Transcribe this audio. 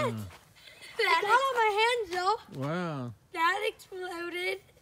That got on my hands though. Wow. That exploded.